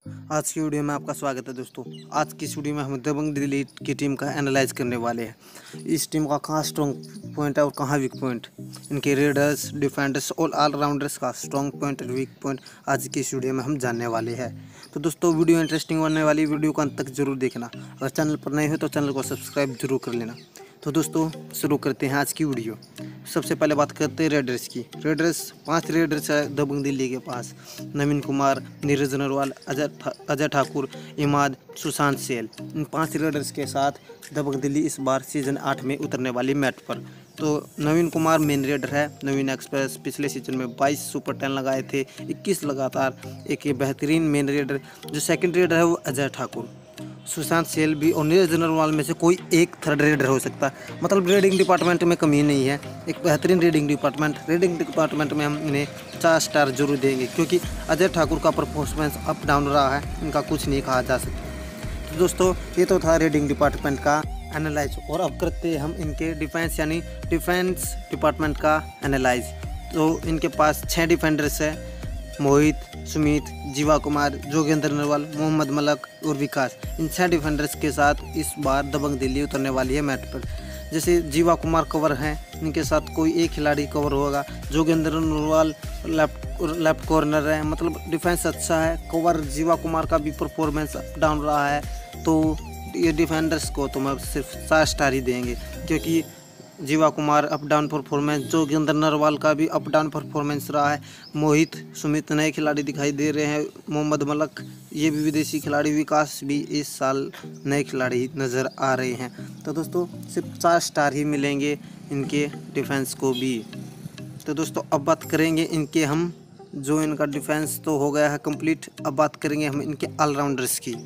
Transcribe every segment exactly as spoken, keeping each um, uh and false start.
आज की वीडियो में आपका स्वागत है दोस्तों। आज की इस वीडियो में हम दबंग दिल्ली की टीम का एनालाइज करने वाले हैं। इस टीम का कहाँ स्ट्रॉन्ग पॉइंट है और कहाँ वीक पॉइंट, इनके रेडर्स, डिफेंडर्स और ऑलराउंडर्स का स्ट्रॉन्ग पॉइंट और वीक पॉइंट आज की इस वीडियो में हम जानने वाले हैं। तो दोस्तों वीडियो इंटरेस्टिंग होने वाली, वीडियो को अंत तक जरूर देखना। अगर चैनल पर नए हो तो चैनल को सब्सक्राइब जरूर कर लेना। तो दोस्तों शुरू करते हैं आज की वीडियो। सबसे पहले बात करते हैं रेडर्स की। रेडर्स पांच रेडर्स है दबंग दिल्ली के पास। नवीन कुमार, नीरज नरवाल, अजय ठा, अजय ठाकुर, इमाद, सुशांत सेल, इन पांच रेडर्स के साथ दबंग दिल्ली इस बार सीजन आठ में उतरने वाली मैच पर। तो नवीन कुमार मेन रेडर है। नवीन एक्सप्रेस पिछले सीजन में बाईस सुपर टेन लगाए थे, इक्कीस लगातार। एक ये बेहतरीन मेन रेडर। जो सेकंड रेडर है वो अजय ठाकुर। सुशांत सेल भी और नीरज नरवाल में से कोई एक थर्ड रेडर हो सकता है। मतलब रीडिंग डिपार्टमेंट में कमी नहीं है, एक बेहतरीन रीडिंग डिपार्टमेंट। रीडिंग डिपार्टमेंट में हम इन्हें चार स्टार जरूर देंगे, क्योंकि अजय ठाकुर का परफॉर्मेंस अप डाउन रहा है, इनका कुछ नहीं कहा जा सकता। तो दोस्तों ये तो था रीडिंग डिपार्टमेंट का एनालाइज, और अब करते हैं हम इनके डिफेंस यानी डिफेंस डिपार्टमेंट का एनालाइज। तो इनके पास छः डिफेंडर्स है। मोहित, सुमित, जीवा कुमार, जोगेंद्र नरवाल, मोहम्मद मलक और विकास। इन छह डिफेंडर्स के साथ इस बार दबंग दिल्ली उतरने वाली है मैच पर। जैसे जीवा कुमार कवर हैं, इनके साथ कोई एक खिलाड़ी कवर होगा। Jogendra Narwal left left corner है, मतलब डिफेंस अच्छा है। कवर जीवा कुमार का भी परफॉर्मेंस अप डाउन रहा है, तो ये डिफेंडर्स को तो मैं सिर्फ चार स्टार ही देंगे, क्योंकि Jeeva Kumar up down performance, Jogendra Narwal का भी अप डाउन परफॉर्मेंस रहा है। मोहित, सुमित नए खिलाड़ी दिखाई दे रहे हैं। मोहम्मद मलक ये भी विदेशी खिलाड़ी। विकास भी इस साल नए खिलाड़ी नज़र आ रहे हैं। तो दोस्तों सिर्फ चार स्टार ही मिलेंगे इनके डिफेंस को भी। तो दोस्तों अब बात करेंगे इनके हम, जो इनका डिफेंस तो हो गया है कंप्लीट। अब बात करेंगे हम इनके ऑलराउंडर्स की।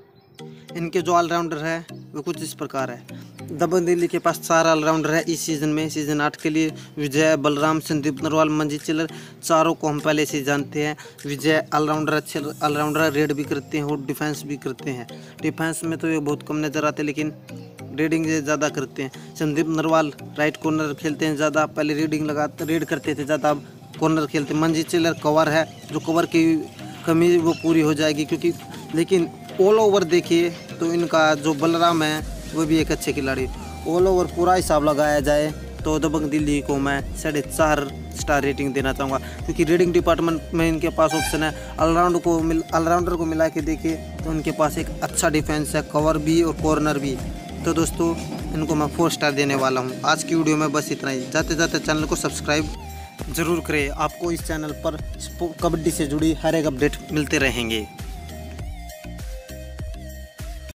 इनके जो ऑलराउंडर है वो कुछ इस प्रकार है। दबंग दिल्ली के पास चार ऑलराउंडर है इस सीज़न में। सीज़न आठ के लिए विजय, बलराम, संदीप नरवाल, मंजीत चिल्लर, चारों को हम पहले से जानते हैं। विजय ऑलराउंडर अच्छे ऑलराउंडर, रेड भी करते हैं और डिफेंस भी करते हैं। डिफेंस में तो ये बहुत कम नज़र आते, लेकिन रीडिंग ज़्यादा करते हैं। संदीप नरवाल राइट कॉर्नर खेलते हैं ज़्यादा, पहले रीडिंग लगाते रेड करते थे ज़्यादा, अब कॉर्नर खेलते हैं। मंजीत चिल्लर कवर है, जो कवर की कमी वो पूरी हो जाएगी, क्योंकि लेकिन ऑल ओवर देखिए तो इनका जो बलराम है वो भी एक अच्छे खिलाड़ी। ऑल ओवर पूरा हिसाब लगाया जाए तो दबंग दिल्ली को मैं साढ़े चार स्टार रेटिंग देना चाहूँगा, क्योंकि रीडिंग डिपार्टमेंट में इनके पास ऑप्शन है। ऑलराउंड को मिल ऑलराउंडर को मिला के देखिए तो इनके पास एक अच्छा डिफेंस है, कवर भी और कॉर्नर भी। तो दोस्तों इनको मैं फोर स्टार देने वाला हूँ। आज की वीडियो में बस इतना ही। जाते जाते चैनल को सब्सक्राइब जरूर करें, आपको इस चैनल पर कबड्डी से जुड़ी हर एक अपडेट मिलते रहेंगे।